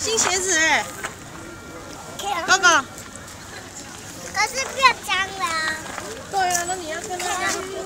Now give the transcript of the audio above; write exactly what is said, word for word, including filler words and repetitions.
新鞋子哎，哥哥。 可是变脏了。 对啊，那你要跟他。